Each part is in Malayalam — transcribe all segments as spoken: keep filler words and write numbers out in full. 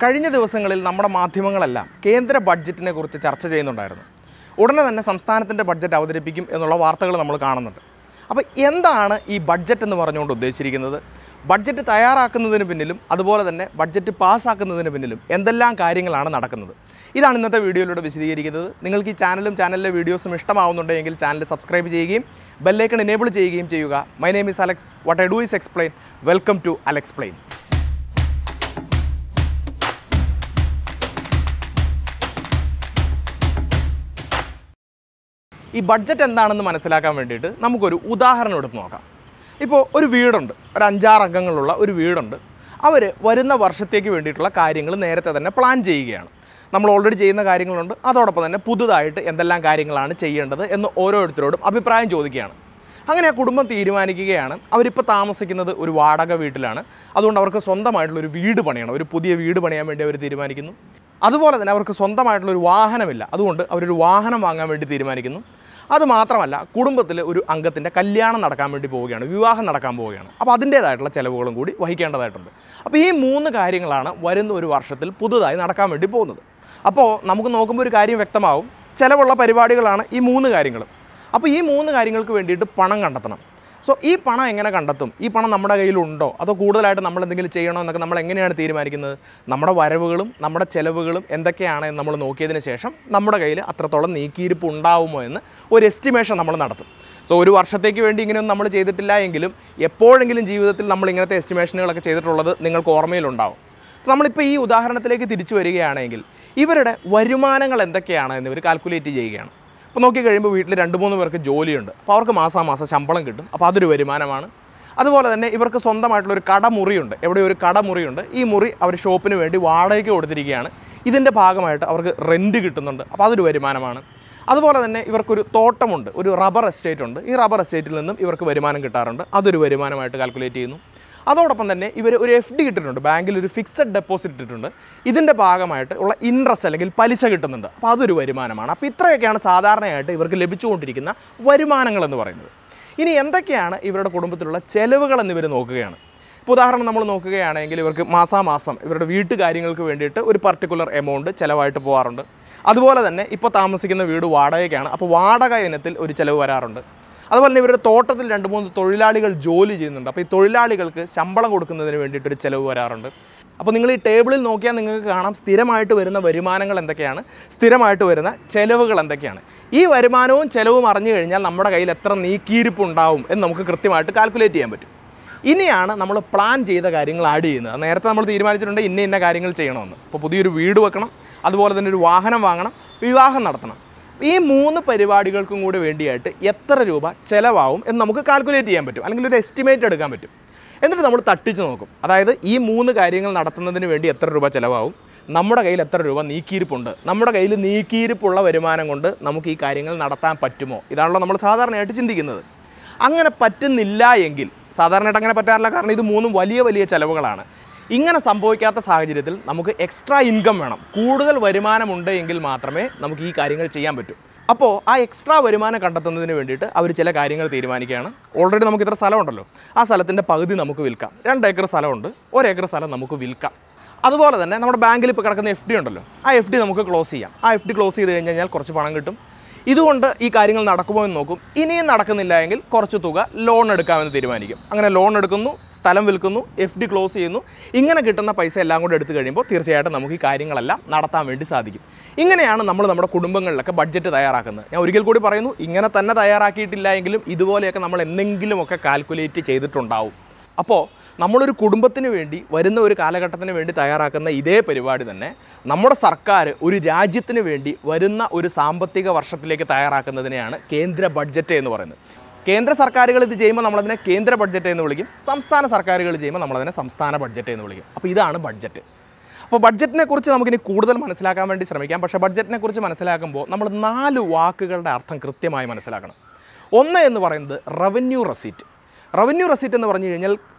കഴിഞ്ഞ ദിവസങ്ങളിൽ നമ്മുടെ മാധ്യമങ്ങളെല്ലാം കേന്ദ്ര ബഡ്ജറ്റിനെ കുറിച്ച് ചർച്ച ചെയ്യുന്നുണ്ടായിരുന്നു. ഉടനെ തന്നെ സംസ്ഥാനത്തിൻ്റെ ബഡ്ജറ്റ് അവതരിപ്പിക്കും എന്നുള്ള വാർത്തകൾ നമ്മൾ കാണുന്നുണ്ട്. അപ്പോൾ എന്താണ് ഈ ബഡ്ജറ്റ് എന്ന് പറഞ്ഞുകൊണ്ട് ഉദ്ദേശിച്ചിരിക്കുന്നത്? ബഡ്ജറ്റ് തയ്യാറാക്കുന്നതിന് പിന്നിലും അതുപോലെ തന്നെ ബഡ്ജറ്റ് പാസ്സാക്കുന്നതിന് പിന്നിലും എന്തെല്ലാം കാര്യങ്ങളാണ് നടക്കുന്നത്? ഇതാണ് ഇന്നത്തെ വീഡിയോയിലൂടെ വിശദീകരിക്കുന്നത്. നിങ്ങൾക്ക് ഈ ചാനലും ചാനലിലെ വീഡിയോസും ഇഷ്ടമാവുന്നുണ്ടെങ്കിൽ ചാനൽ സബ്സ്ക്രൈബ് ചെയ്യുകയും ബെല്ലൈക്കൺ എനേബിൾ ചെയ്യുകയും ചെയ്യുക. My name is Alex. What I do is explain. Welcome to alexplain. ഈ ബഡ്ജറ്റ് എന്താണെന്ന് മനസ്സിലാക്കാൻ വേണ്ടിയിട്ട് നമുക്കൊരു ഉദാഹരണം എടുത്ത് നോക്കാം. ഇപ്പോൾ ഒരു വീടുണ്ട്, ഒരു അഞ്ചാറ് അംഗങ്ങളുള്ള ഒരു വീടുണ്ട്. അവർ വരുന്ന വർഷത്തേക്ക് വേണ്ടിയിട്ടുള്ള കാര്യങ്ങൾ നേരത്തെ തന്നെ പ്ലാൻ ചെയ്യുകയാണ്. നമ്മൾ ഓൾറെഡി ചെയ്യുന്ന കാര്യങ്ങളുണ്ട്, അതോടൊപ്പം തന്നെ പുതുതായിട്ട് എന്തെല്ലാം കാര്യങ്ങളാണ് ചെയ്യേണ്ടത് എന്ന് ഓരോരുത്തരോടും അഭിപ്രായം ചോദിക്കുകയാണ്. അങ്ങനെ ആ കുടുംബം തീരുമാനിക്കുകയാണ്. അവരിപ്പോൾ താമസിക്കുന്നത് ഒരു വാടക വീട്ടിലാണ്, അതുകൊണ്ട് അവർക്ക് സ്വന്തമായിട്ടുള്ളൊരു വീട് പണിയണം. ഒരു പുതിയ വീട് പണിയാൻ വേണ്ടി അവർ തീരുമാനിക്കുന്നു. അതുപോലെ തന്നെ അവർക്ക് സ്വന്തമായിട്ടുള്ളൊരു വാഹനമില്ല, അതുകൊണ്ട് അവരൊരു വാഹനം വാങ്ങാൻ വേണ്ടി തീരുമാനിക്കുന്നു. അതുമാത്രമല്ല, കുടുംബത്തിൽ ഒരു അംഗത്തിൻ്റെ കല്യാണം നടക്കാൻ വേണ്ടി പോവുകയാണ്, വിവാഹം നടക്കാൻ പോവുകയാണ്. അപ്പോൾ അതിൻ്റേതായിട്ടുള്ള ചിലവുകളും കൂടി വഹിക്കേണ്ടതായിട്ടുണ്ട്. അപ്പോൾ ഈ മൂന്ന് കാര്യങ്ങളാണ് വരുന്ന ഒരു വർഷത്തിൽ പുതുതായി നടക്കാൻ വേണ്ടി പോകുന്നത്. അപ്പോൾ നമുക്ക് നോക്കുമ്പോൾ ഒരു കാര്യം വ്യക്തമാവും, ചിലവുള്ള പരിപാടികളാണ് ഈ മൂന്ന് കാര്യങ്ങളും. അപ്പോൾ ഈ മൂന്ന് കാര്യങ്ങൾക്ക് വേണ്ടിയിട്ട് പണം കണ്ടെത്തണം. സോ ഈ പണം എങ്ങനെ കണ്ടെത്തും? ഈ പണം നമ്മുടെ കയ്യിലുണ്ടോ, അതോ കൂടുതലായിട്ട് നമ്മൾ എന്തെങ്കിലും ചെയ്യണോ എന്നൊക്കെ നമ്മൾ എങ്ങനെയാണ് തീരുമാനിക്കുന്നത്? നമ്മുടെ വരവുകളും നമ്മുടെ ചിലവുകളും എന്തൊക്കെയാണ് എന്ന് നമ്മൾ നോക്കിയതിന് ശേഷം നമ്മുടെ കയ്യിൽ അത്രത്തോളം നീക്കിയിരിപ്പ് ഉണ്ടാവുമോ എന്ന് ഒരു എസ്റ്റിമേഷൻ നമ്മൾ നടത്തും. സോ ഒരു വർഷത്തേക്ക് വേണ്ടി ഇങ്ങനെയൊന്നും നമ്മൾ ചെയ്തിട്ടില്ല എങ്കിലും എപ്പോഴെങ്കിലും ജീവിതത്തിൽ നമ്മൾ ഇങ്ങനത്തെ എസ്റ്റിമേഷനുകളൊക്കെ ചെയ്തിട്ടുള്ളത് നിങ്ങൾക്ക് ഓർമ്മയിലുണ്ടാവും. സോ നമ്മളിപ്പോൾ ഈ ഉദാഹരണത്തിലേക്ക് തിരിച്ചു വരികയാണെങ്കിൽ ഇവരുടെ വരുമാനങ്ങൾ എന്തൊക്കെയാണ് എന്ന് ഇവർ കാൽക്കുലേറ്റ് ചെയ്യുകയാണ്. അപ്പോൾ നോക്കിക്കഴിയുമ്പോൾ വീട്ടിൽ രണ്ട് മൂന്ന് പേർക്ക് ജോലിയുണ്ട്, അപ്പോൾ അവർക്ക് മാസാമാസം ശമ്പളം കിട്ടും, അപ്പോൾ അതൊരു വരുമാനമാണ്. അതുപോലെ തന്നെ ഇവർക്ക് സ്വന്തമായിട്ടുള്ളൊരു കടമുറിയുണ്ട്, എവിടെ ഒരു കടമുറിയുണ്ട്. ഈ മുറി അവർ ഷോപ്പിന് വേണ്ടി വാടകയ്ക്ക് കൊടുത്തിരിക്കുകയാണ്. ഇതിൻ്റെ ഭാഗമായിട്ട് അവർക്ക് റെൻറ്റ് കിട്ടുന്നുണ്ട്, അപ്പോൾ അതൊരു വരുമാനമാണ്. അതുപോലെ തന്നെ ഇവർക്കൊരു തോട്ടമുണ്ട്, ഒരു റബ്ബർ എസ്റ്റേറ്റ് ഉണ്ട്. ഈ റബ്ബർ എസ്റ്റേറ്റിൽ നിന്നും ഇവർക്ക് വരുമാനം കിട്ടാറുണ്ട്, അതൊരു വരുമാനമായിട്ട് കാൽക്കുലേറ്റ് ചെയ്യുന്നു. അതോടൊപ്പം തന്നെ ഇവർ ഒരു എഫ് ഡി ഇട്ടിട്ടുണ്ട്, ബാങ്കിൽ ഒരു ഫിക്സഡ് ഡെപ്പോസിറ്റ് ഇട്ടിട്ടുണ്ട്. ഇതിൻ്റെ ഭാഗമായിട്ട് ഉള്ള ഇൻട്രസ്റ്റ് അല്ലെങ്കിൽ പലിശ കിട്ടുന്നുണ്ട്, അപ്പോൾ അതൊരു വരുമാനമാണ്. അപ്പോൾ ഇത്രയൊക്കെയാണ് സാധാരണയായിട്ട് ഇവർക്ക് ലഭിച്ചുകൊണ്ടിരിക്കുന്ന വരുമാനങ്ങൾ എന്ന് പറയുന്നത്. ഇനി എന്തൊക്കെയാണ് ഇവരുടെ കുടുംബത്തിലുള്ള ചെലവുകൾ എന്നിവർ നോക്കുകയാണ്. ഇപ്പോൾ ഉദാഹരണം നമ്മൾ നോക്കുകയാണെങ്കിൽ ഇവർക്ക് മാസാമാസം ഇവരുടെ വീട്ടുകാര്യങ്ങൾക്ക് വേണ്ടിയിട്ട് ഒരു പർട്ടിക്കുലർ എമൗണ്ട് ചിലവായിട്ട് പോകാറുണ്ട്. അതുപോലെ തന്നെ ഇപ്പോൾ താമസിക്കുന്ന വീട് വാടകയ്ക്കാണ്, അപ്പോൾ വാടക ഇനത്തിൽ ഒരു ചിലവ് വരാറുണ്ട്. അതുപോലെ തന്നെ ഇവരുടെ തോട്ടത്തിൽ രണ്ട് മൂന്ന് തൊഴിലാളികൾ ജോലി ചെയ്യുന്നുണ്ട്, അപ്പോൾ ഈ തൊഴിലാളികൾക്ക് ശമ്പളം കൊടുക്കുന്നതിന് വേണ്ടിയിട്ടൊരു ചിലവ് വരാറുണ്ട്. അപ്പോൾ നിങ്ങൾ ഈ ടേബിളിൽ നോക്കിയാൽ നിങ്ങൾക്ക് കാണാം സ്ഥിരമായിട്ട് വരുന്ന വരുമാനങ്ങൾ എന്തൊക്കെയാണ്, സ്ഥിരമായിട്ട് വരുന്ന ചിലവുകൾ എന്തൊക്കെയാണ്. ഈ വരുമാനവും ചിലവും അറിഞ്ഞു കഴിഞ്ഞാൽ നമ്മുടെ കയ്യിൽ എത്ര നീക്കിയിരിപ്പ് ഉണ്ടാവും എന്ന് നമുക്ക് കൃത്യമായിട്ട് കാൽക്കുലേറ്റ് ചെയ്യാൻ പറ്റും. ഇനിയാണ് നമ്മൾ പ്ലാൻ ചെയ്ത കാര്യങ്ങൾ ആഡ് ചെയ്യുന്നത്. നേരത്തെ നമ്മൾ തീരുമാനിച്ചിട്ടുണ്ട് ഇന്ന ഇന്ന കാര്യങ്ങൾ ചെയ്യണമെന്ന്. ഇപ്പോൾ പുതിയൊരു വീട് വെക്കണം, അതുപോലെ തന്നെ ഒരു വാഹനം വാങ്ങണം, വിവാഹം നടത്തണം. ഈ മൂന്ന് പരിപാടികൾക്കും കൂടി വേണ്ടിയായിട്ട് എത്ര രൂപ ചിലവാകും എന്ന് നമുക്ക് കാൽക്കുലേറ്റ് ചെയ്യാൻ പറ്റും, അല്ലെങ്കിൽ ഒരു എസ്റ്റിമേറ്റ് എടുക്കാൻ പറ്റും. എന്നിട്ട് നമ്മൾ തട്ടിച്ച് നോക്കും. അതായത് ഈ മൂന്ന് കാര്യങ്ങൾ നടത്തുന്നതിന് വേണ്ടി എത്ര രൂപ ചിലവാകും, നമ്മുടെ കയ്യിൽ എത്ര രൂപ നീക്കിയിരിപ്പുണ്ട്, നമ്മുടെ കയ്യിൽ നീക്കിയിരിപ്പുള്ള വരുമാനം കൊണ്ട് നമുക്ക് ഈ കാര്യങ്ങൾ നടത്താൻ പറ്റുമോ, ഇതാണല്ലോ നമ്മൾ സാധാരണയായിട്ട് ചിന്തിക്കുന്നത്. അങ്ങനെ പറ്റുന്നില്ല എങ്കിൽ, സാധാരണയായിട്ട് അങ്ങനെ പറ്റാറില്ല, കാരണം ഇത് മൂന്നും വലിയ വലിയ ചിലവുകളാണ്. ഇങ്ങനെ സംഭവിക്കാത്ത സാഹചര്യത്തിൽ നമുക്ക് എക്സ്ട്രാ ഇൻകം വേണം, കൂടുതൽ വരുമാനമുണ്ട് എങ്കിൽ മാത്രമേ നമുക്ക് ഈ കാര്യങ്ങൾ ചെയ്യാൻ പറ്റൂ. അപ്പോൾ ആ എക്സ്ട്രാ വരുമാനം കണ്ടെത്തുന്നതിന് വേണ്ടിയിട്ട് അവർ ചില കാര്യങ്ങൾ തീരുമാനിക്കുകയാണ്. ഓൾറെഡി നമുക്ക് ഇത്ര സ്ഥലമുണ്ടല്ലോ, ആ സ്ഥലത്തിൻ്റെ പകുതി നമുക്ക് വിൽക്കാം. രണ്ട് ഏക്കർ സ്ഥലമുണ്ട്, ഒരേക്കർ സ്ഥലം നമുക്ക് വിൽക്കാം. അതുപോലെ തന്നെ നമ്മുടെ ബാങ്കിൽ ഇപ്പോൾ കിടക്കുന്ന എഫ് ഡി ഉണ്ടല്ലോ, ആ എഫ് ഡി നമുക്ക് ക്ലോസ് ചെയ്യാം. ആ എഫ് ഡി ക്ലോസ് ചെയ്ത് കഴിഞ്ഞ് കഴിഞ്ഞാൽ കുറച്ച് പണം കിട്ടും. ഇതുകൊണ്ട് ഈ കാര്യങ്ങൾ നടക്കുമോ എന്ന് നോക്കും. ഇനിയും നടക്കുന്നില്ല എങ്കിൽ കുറച്ച് തുക ലോൺ എടുക്കാമെന്ന് തീരുമാനിക്കും. അങ്ങനെ ലോൺ എടുക്കുന്നു, സ്ഥലം വിൽക്കുന്നു, എഫ് ഡി ക്ലോസ് ചെയ്യുന്നു. ഇങ്ങനെ കിട്ടുന്ന പൈസ എല്ലാം കൂടെ എടുത്തു കഴിയുമ്പോൾ തീർച്ചയായിട്ടും നമുക്ക് ഈ കാര്യങ്ങളെല്ലാം നടത്താൻ വേണ്ടി സാധിക്കും. ഇങ്ങനെയാണ് നമ്മൾ നമ്മുടെ കുടുംബങ്ങളിലൊക്കെ ബഡ്ജറ്റ് തയ്യാറാക്കുന്നത്. ഞാൻ ഒരിക്കൽ കൂടി പറയുന്നു, ഇങ്ങനെ തന്നെ തയ്യാറാക്കിയിട്ടില്ല എങ്കിലും ഇതുപോലെയൊക്കെ നമ്മൾ എന്തെങ്കിലുമൊക്കെ കാൽക്കുലേറ്റ് ചെയ്തിട്ടുണ്ടാവും. അപ്പോൾ നമ്മളൊരു കുടുംബത്തിന് വേണ്ടി വരുന്ന ഒരു കാലഘട്ടത്തിന് വേണ്ടി തയ്യാറാക്കുന്ന ഇതേ പരിപാടി തന്നെ നമ്മുടെ സർക്കാർ ഒരു രാജ്യത്തിന് വേണ്ടി വരുന്ന ഒരു സാമ്പത്തിക വർഷത്തിലേക്ക് തയ്യാറാക്കുന്നതിനെയാണ് കേന്ദ്ര ബഡ്ജറ്റ് എന്ന് പറയുന്നത്. കേന്ദ്ര സർക്കാരുകൾ ഇത് ചെയ്യുമ്പോൾ നമ്മളതിനെ കേന്ദ്ര ബഡ്ജറ്റ് എന്ന് വിളിക്കും, സംസ്ഥാന സർക്കാരുകൾ ചെയ്യുമ്പോൾ നമ്മളതിനെ സംസ്ഥാന ബഡ്ജറ്റ് എന്ന് വിളിക്കും. അപ്പോൾ ഇതാണ് ബഡ്ജറ്റ്. അപ്പോൾ ബഡ്ജറ്റിനെ കുറിച്ച് നമുക്കിനി കൂടുതൽ മനസ്സിലാക്കാൻ വേണ്ടി ശ്രമിക്കാം. പക്ഷേ ബഡ്ജറ്റിനെ കുറിച്ച് മനസ്സിലാക്കുമ്പോൾ നമ്മൾ നാല് വാക്കുകളുടെ അർത്ഥം കൃത്യമായി മനസ്സിലാക്കണം. ഒന്ന് എന്ന് പറയുന്നത് റവന്യൂ റെസീറ്റ്. റവന്യൂ റെസീറ്റ് എന്ന് പറഞ്ഞു കഴിഞ്ഞാൽ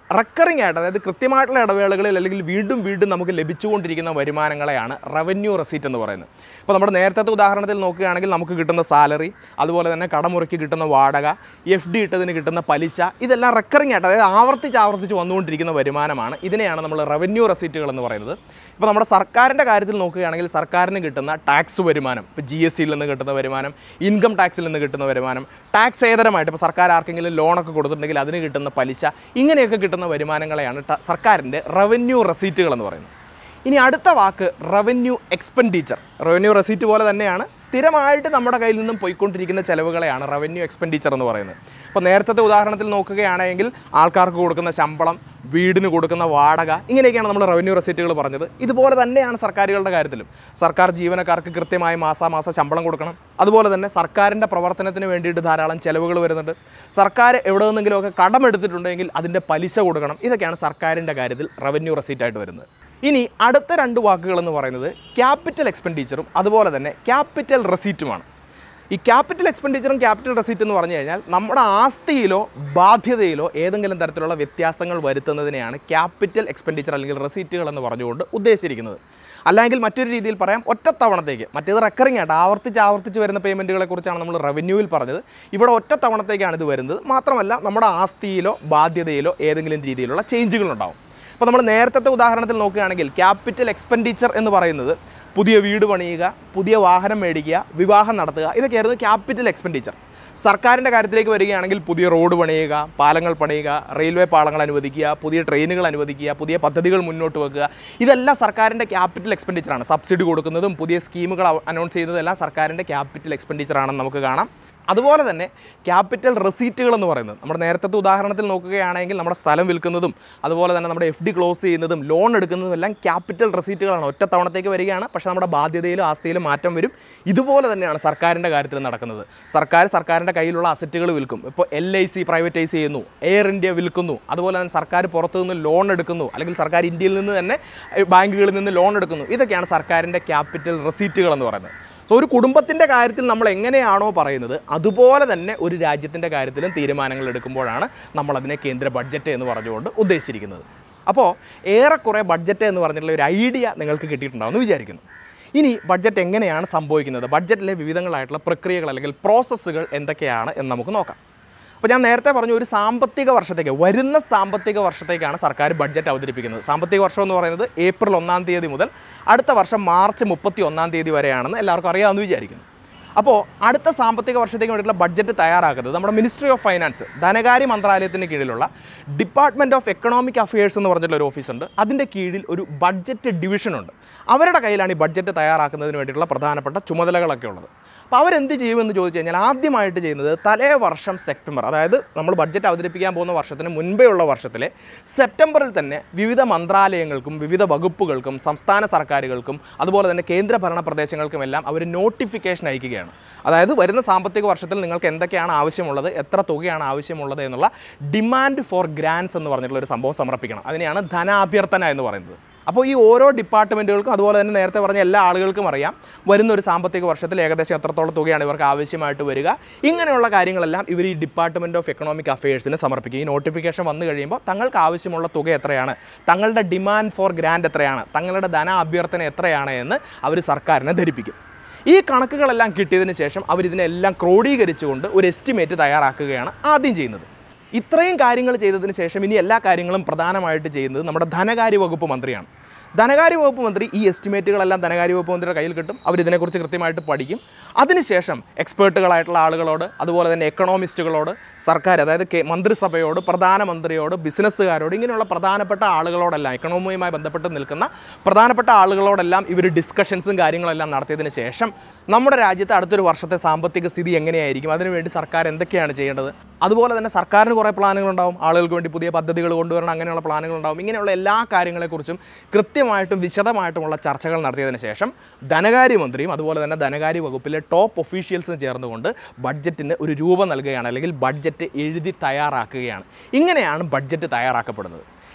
റെക്കറിംഗ് ആയിട്ട്, അതായത് കൃത്യമായിട്ടുള്ള ഇടവേളകളിൽ അല്ലെങ്കിൽ വീണ്ടും വീണ്ടും നമുക്ക് ലഭിച്ചുകൊണ്ടിരിക്കുന്ന വരുമാനങ്ങളെയാണ് റവന്യൂ റെസീറ്റ് എന്ന് പറയുന്നത്. ഇപ്പോൾ നമ്മുടെ നേരത്തെ ഉദാഹരണത്തിൽ നോക്കുകയാണെങ്കിൽ നമുക്ക് കിട്ടുന്ന സാലറി, അതുപോലെ തന്നെ കടമുറയ്ക്ക് കിട്ടുന്ന വാടക, എഫ് ഡി ഇട്ടതിന് കിട്ടുന്ന പലിശ, ഇതെല്ലാം റെക്കറിംഗ് ആയിട്ട്, അതായത് ആവർത്തിച്ച് ആവർത്തിച്ച് വന്നുകൊണ്ടിരിക്കുന്ന വരുമാനമാണ്. ഇതിനെയാണ് നമ്മൾ റവന്യൂ റെസീറ്റുകൾ എന്ന് പറയുന്നത്. ഇപ്പോൾ നമ്മുടെ സർക്കാരിൻ്റെ കാര്യത്തിൽ നോക്കുകയാണെങ്കിൽ സർക്കാരിന് കിട്ടുന്ന ടാക്സ് വരുമാനം, ഇപ്പോൾ ജി എസ് ടിയിൽ നിന്ന് കിട്ടുന്ന വരുമാനം, ഇൻകം ടാക്സിൽ നിന്ന് കിട്ടുന്ന വരുമാനം, ടാക്സ് ഏതരമായിട്ട് ഇപ്പോൾ സർക്കാർ ആർക്കെങ്കിലും ലോണൊക്കെ കൊടുത്തിട്ടുണ്ടെങ്കിൽ അതിന് കിട്ടുന്ന പലിശ, ഇങ്ങനെയൊക്കെ കിട്ടുന്ന വരുമാനങ്ങളെയാണ് സർക്കാരിൻ്റെ റവന്യൂ റെസീറ്റുകൾ എന്ന് പറയുന്നത്. ഇനി അടുത്ത വാക്ക് റവന്യൂ എക്സ്പെൻഡിച്ചർ. റവന്യൂ റെസീറ്റ് പോലെ തന്നെയാണ് സ്ഥിരമായിട്ട് നമ്മുടെ കയ്യിൽ നിന്നും പോയിക്കൊണ്ടിരിക്കുന്ന ചിലവുകളെയാണ് റവന്യൂ എക്സ്പെൻഡിച്ചർ എന്ന് പറയുന്നത്. ഇപ്പോൾ നേരത്തെ ഉദാഹരണത്തിൽ നോക്കുകയാണെങ്കിൽ ആൾക്കാർക്ക് കൊടുക്കുന്ന ശമ്പളം, വീടിന് കൊടുക്കുന്ന വാടക, ഇങ്ങനെയൊക്കെയാണ് നമ്മൾ റവന്യൂ റെസീറ്റുകൾ പറഞ്ഞത്. ഇതുപോലെ തന്നെയാണ് സർക്കാരുകളുടെ കാര്യത്തിലും. സർക്കാർ ജീവനക്കാർക്ക് കൃത്യമായി മാസാമാസം ശമ്പളം കൊടുക്കണം. അതുപോലെ തന്നെ സർക്കാരിൻ്റെ പ്രവർത്തനത്തിന് വേണ്ടിയിട്ട് ധാരാളം ചിലവുകൾ വരുന്നുണ്ട്. സർക്കാർ എവിടെ നിന്നെങ്കിലുമൊക്കെ കടമെടുത്തിട്ടുണ്ടെങ്കിൽ അതിൻ്റെ പലിശ കൊടുക്കണം. ഇതൊക്കെയാണ് സർക്കാരിൻ്റെ കാര്യത്തിൽ റവന്യൂ റെസീറ്റായിട്ട് വരുന്നത്. ഇനി അടുത്ത രണ്ട് വാക്കുകൾ എന്ന് പറയുന്നത് ക്യാപിറ്റൽ എക്സ്പെൻഡിച്ചറും അതുപോലെ തന്നെ ക്യാപിറ്റൽ റെസീറ്റുമാണ്. ഈ ക്യാപിറ്റൽ എക്സ്പെൻഡിച്ചറും ക്യാപിറ്റൽ റെസീറ്റ് എന്ന് പറഞ്ഞു കഴിഞ്ഞാൽ നമ്മുടെ ആസ്തിയിലോ ബാധ്യതയിലോ ഏതെങ്കിലും തരത്തിലുള്ള വ്യത്യാസങ്ങൾ വരുത്തുന്നതിനെയാണ് ക്യാപിറ്റൽ എക്സ്പെൻഡിച്ചർ അല്ലെങ്കിൽ റെസീറ്റുകൾ എന്ന് പറഞ്ഞുകൊണ്ട് ഉദ്ദേശിച്ചിരിക്കുന്നത്. അല്ലെങ്കിൽ മറ്റൊരു രീതിയിൽ പറയാം, ഒറ്റത്തവണത്തേക്ക്. മറ്റേത് റെക്കറിംഗ് ആയിട്ട് ആവർത്തിച്ച് ആവർത്തിച്ച് വരുന്ന പേയ്മെൻറ്റുകളെ കുറിച്ചാണ് നമ്മൾ റവന്യൂവിൽ പറഞ്ഞത്. ഇവിടെ ഒറ്റത്തവണത്തേക്കാണ് ഇത് വരുന്നത്. മാത്രമല്ല നമ്മുടെ ആസ്തിയിലോ ബാധ്യതയിലോ ഏതെങ്കിലും രീതിയിലുള്ള ചേഞ്ചുകളുണ്ടാവും. അപ്പോൾ നമ്മൾ നേരത്തെ ഉദാഹരണത്തിൽ നോക്കുകയാണെങ്കിൽ ക്യാപിറ്റൽ എക്സ്പെൻഡിച്ചർ എന്ന് പറയുന്നത് പുതിയ വീട് പണിയുക, പുതിയ വാഹനം മേടിക്കുക, വിവാഹം നടത്തുക, ഇതൊക്കെയായിരുന്നു ക്യാപിറ്റൽ എക്സ്പെൻഡിച്ചർ. സർക്കാരിൻ്റെ കാര്യത്തിലേക്ക് വരികയാണെങ്കിൽ പുതിയ റോഡ് പണിയുക, പാലങ്ങൾ പണിയുക, റെയിൽവേ പാളങ്ങൾ അനുവദിക്കുക, പുതിയ ട്രെയിനുകൾ അനുവദിക്കുക, പുതിയ പദ്ധതികൾ മുന്നോട്ട് വെക്കുക, ഇതെല്ലാം സർക്കാരിൻ്റെ ക്യാപിറ്റൽ എക്സ്പെൻഡിച്ചറാണ്. സബ്സിഡി കൊടുക്കുന്നതും പുതിയ സ്കീമുകൾ അനൗൺസ് ചെയ്യുന്നതെല്ലാം സർക്കാരിൻ്റെ ക്യാപിറ്റൽ എക്സ്പെൻഡിച്ചറാണെന്ന് നമുക്ക് കാണാം. അതുപോലെ തന്നെ ക്യാപിറ്റൽ റെസീറ്റുകൾ എന്ന് പറയുന്നത് നമ്മുടെ നേരത്തെ ഉദാഹരണത്തിൽ നോക്കുകയാണെങ്കിൽ നമ്മുടെ സ്ഥലം വിൽക്കുന്നതും അതുപോലെ തന്നെ നമ്മുടെ എഫ് ഡി ക്ലോസ് ചെയ്യുന്നതും ലോൺ എടുക്കുന്നതും എല്ലാം ക്യാപിറ്റൽ റെസീറ്റുകളാണ്. ഒറ്റ തവണത്തേക്ക് വരികയാണ്, പക്ഷേ നമ്മുടെ ബാധ്യതയിലും ആസ്തിയിലും മാറ്റം വരും. ഇതുപോലെ തന്നെയാണ് സർക്കാരിൻ്റെ കാര്യത്തിൽ നടക്കുന്നത്. സർക്കാർ സർക്കാരിൻ്റെ കയ്യിലുള്ള അസറ്റുകൾ വിൽക്കും. ഇപ്പോൾ എൽ ഐ സി പ്രൈവറ്റൈസ് ചെയ്യുന്നു, എയർ ഇന്ത്യ വിൽക്കുന്നു, അതുപോലെ തന്നെ സർക്കാർ പുറത്തു നിന്ന് ലോൺ എടുക്കുന്നു, അല്ലെങ്കിൽ സർക്കാർ ഇന്ത്യയിൽ നിന്ന് തന്നെ ബാങ്കുകളിൽ നിന്ന് ലോൺ എടുക്കുന്നു. ഇതൊക്കെയാണ് സർക്കാരിൻ്റെ ക്യാപിറ്റൽ റെസീറ്റുകൾ എന്ന് പറയുന്നത്. സോ ഒരു കുടുംബത്തിൻ്റെ കാര്യത്തിൽ നമ്മൾ എങ്ങനെയാണോ പറയുന്നത് അതുപോലെ തന്നെ ഒരു രാജ്യത്തിൻ്റെ കാര്യത്തിലും തീരുമാനങ്ങൾ എടുക്കുമ്പോഴാണ് നമ്മളതിനെ കേന്ദ്ര ബഡ്ജറ്റ് എന്ന് പറഞ്ഞുകൊണ്ട് ഉദ്ദേശിച്ചിരിക്കുന്നത്. അപ്പോൾ ഏറെക്കുറെ ബഡ്ജറ്റ് എന്ന് പറഞ്ഞിട്ടുള്ള ഒരു ഐഡിയ നിങ്ങൾക്ക് കിട്ടിയിട്ടുണ്ടാവുമെന്ന് വിചാരിക്കുന്നു. ഇനി ബഡ്ജറ്റ് എങ്ങനെയാണ് സംഭവിക്കുന്നത്, ബഡ്ജറ്റിലെ വിവിധങ്ങളായിട്ടുള്ള പ്രക്രിയകൾ അല്ലെങ്കിൽ പ്രോസസ്സുകൾ എന്തൊക്കെയാണ് എന്ന് നമുക്ക് നോക്കാം. അപ്പോൾ ഞാൻ നേരത്തെ പറഞ്ഞു, ഒരു സാമ്പത്തിക വർഷത്തേക്ക്, വരുന്ന സാമ്പത്തിക വർഷത്തേക്കാണ് സർക്കാർ ബഡ്ജറ്റ് അവതരിപ്പിക്കുന്നത്. സാമ്പത്തിക വർഷം എന്ന് പറയുന്നത് ഏപ്രിൽ ഒന്നാം തീയതി മുതൽ അടുത്ത വർഷം മാർച്ച് മുപ്പത്തി ഒന്നാം തീയതി വരെയാണെന്ന് എല്ലാവർക്കും അറിയാമെന്ന് വിചാരിക്കുന്നു. അപ്പോൾ അടുത്ത സാമ്പത്തിക വർഷത്തേക്ക് വേണ്ടിയിട്ടുള്ള ബഡ്ജറ്റ് തയ്യാറാക്കുന്നത് നമ്മുടെ മിനിസ്ട്രി ഓഫ് ഫൈനാൻസ്, ധനകാര്യ മന്ത്രാലയത്തിന് കീഴിലുള്ള ഡിപ്പാർട്ട്മെൻറ്റ് ഓഫ് എക്കണോമിക് അഫയേഴ്സ് എന്ന് പറഞ്ഞിട്ടുള്ള ഒരു ഓഫീസുണ്ട്. അതിൻ്റെ കീഴിൽ ഒരു ബഡ്ജറ്റ് ഡിവിഷനുണ്ട്. അവരുടെ കയ്യിലാണ് ഈ ബഡ്ജറ്റ് തയ്യാറാക്കുന്നതിന് വേണ്ടിയിട്ടുള്ള പ്രധാനപ്പെട്ട ചുമതലകളൊക്കെ ഉള്ളത്. അപ്പോൾ അവരെന്ത് ചെയ്യുമെന്ന് ചോദിച്ചു കഴിഞ്ഞാൽ ആദ്യമായിട്ട് ചെയ്യുന്നത് തലേ വർഷം സെപ്റ്റംബർ, അതായത് നമ്മൾ ബഡ്ജറ്റ് അവതരിപ്പിക്കാൻ പോകുന്ന വർഷത്തിന് മുൻപേ ഉള്ള വർഷത്തിലെ സെപ്റ്റംബറിൽ തന്നെ വിവിധ മന്ത്രാലയങ്ങൾക്കും വിവിധ വകുപ്പുകൾക്കും സംസ്ഥാന സർക്കാരുകൾക്കും അതുപോലെ തന്നെ കേന്ദ്രഭരണ പ്രദേശങ്ങൾക്കുമെല്ലാം അവർ നോട്ടിഫിക്കേഷൻ അയക്കുകയാണ്. അതായത് വരുന്ന സാമ്പത്തിക വർഷത്തിൽ നിങ്ങൾക്ക് എന്തൊക്കെയാണ് ആവശ്യമുള്ളത്, എത്ര തുകയാണ് ആവശ്യമുള്ളത് എന്നുള്ള ഡിമാൻഡ് ഫോർ ഗ്രാൻസ് എന്ന് പറഞ്ഞിട്ടുള്ള ഒരു സംഭവം സമർപ്പിക്കണം. അതിനെയാണ് ധനാഭ്യർത്ഥന എന്ന് പറയുന്നത്. അപ്പോൾ ഈ ഓരോ ഡിപ്പാർട്ട്മെൻറ്റുകൾക്കും അതുപോലെ തന്നെ നേരത്തെ പറഞ്ഞ എല്ലാ ആളുകൾക്കും അറിയാം വരുന്ന ഒരു സാമ്പത്തിക വർഷത്തിൽ ഏകദേശം എത്രത്തോളം തുകയാണ് ഇവർക്ക് ആവശ്യമായിട്ട് വരിക. ഇങ്ങനെയുള്ള കാര്യങ്ങളെല്ലാം ഇവർ ഈ ഡിപ്പാർട്ട്മെൻറ്റ് ഓഫ് എക്കണോമിക് അഫയേഴ്സിന് സമർപ്പിക്കും. ഈ നോട്ടിഫിക്കേഷൻ വന്നു കഴിയുമ്പോൾ തങ്ങൾക്ക് ആവശ്യമുള്ള തുക എത്രയാണ്, തങ്ങളുടെ ഡിമാൻഡ് ഫോർ ഗ്രാൻഡ് എത്രയാണ്, തങ്ങളുടെ ധന അഭ്യർത്ഥന എത്രയാണ് എന്ന് അവർ സർക്കാരിനെ ധരിപ്പിക്കും. ഈ കണക്കുകളെല്ലാം കിട്ടിയതിന് ശേഷം അവരിതിനെല്ലാം ക്രോഡീകരിച്ചുകൊണ്ട് ഒരു എസ്റ്റിമേറ്റ് തയ്യാറാക്കുകയാണ് ആദ്യം ചെയ്യുന്നത്. ഇത്രയും കാര്യങ്ങൾ ചെയ്തതിന് ശേഷം ഇനി എല്ലാ കാര്യങ്ങളും പ്രധാനമായിട്ട് ചെയ്യുന്നത് നമ്മുടെ ധനകാര്യ വകുപ്പ് മന്ത്രിയാണ്. ധനകാര്യ വകുപ്പ് മന്ത്രി ഈ എസ്റ്റിമേറ്റുകളെല്ലാം ധനകാര്യ വകുപ്പ് മന്ത്രിയുടെ കയ്യിൽ കിട്ടും. അവരിതിനെക്കുറിച്ച് കൃത്യമായിട്ട് പഠിക്കും. അതിനുശേഷം എക്സ്പേർട്ടുകളായിട്ടുള്ള ആളുകളോട് അതുപോലെ തന്നെ എക്കണോമിസ്റ്റുകളോട്, സർക്കാർ അതായത് മന്ത്രിസഭയോട്, പ്രധാനമന്ത്രിയോട്, ബിസിനസ്സുകാരോട്, ഇങ്ങനെയുള്ള പ്രധാനപ്പെട്ട ആളുകളോടെല്ലാം എക്കണോമിയുമായി ബന്ധപ്പെട്ട് നിൽക്കുന്ന പ്രധാനപ്പെട്ട ആളുകളോടെല്ലാം ഇവർ ഡിസ്കഷൻസും കാര്യങ്ങളെല്ലാം നടത്തിയതിന് ശേഷം നമ്മുടെ രാജ്യത്തെ അടുത്തൊരു വർഷത്തെ സാമ്പത്തിക സ്ഥിതി എങ്ങനെയായിരിക്കും, അതിനുവേണ്ടി സർക്കാർ എന്തൊക്കെയാണ് ചെയ്യേണ്ടത്, അതുപോലെ തന്നെ സർക്കാരിന് കുറേ പ്ലാനുകളുണ്ടാവും, ആളുകൾക്ക് വേണ്ടി പുതിയ പദ്ധതികൾ കൊണ്ടുവരണം, അങ്ങനെയുള്ള പ്ലാനുകളുണ്ടാവും. ഇങ്ങനെയുള്ള എല്ലാ കാര്യങ്ങളെക്കുറിച്ചും കൃത്യമായിട്ടും വിശദമായിട്ടുമുള്ള ചർച്ചകൾ നടത്തിയതിന് ശേഷം ധനകാര്യമന്ത്രിയും അതുപോലെ തന്നെ ധനകാര്യ വകുപ്പിലെ ടോപ്പ് ഒഫീഷ്യൽസും ചേർന്നുകൊണ്ട് ബഡ്ജറ്റിന് ഒരു രൂപം നൽകുകയാണ്, അല്ലെങ്കിൽ ബഡ്ജറ്റ് എഴുതി തയ്യാറാക്കുകയാണ്. ഇങ്ങനെയാണ് ബഡ്ജറ്റ് തയ്യാറാക്കപ്പെടുന്നത്.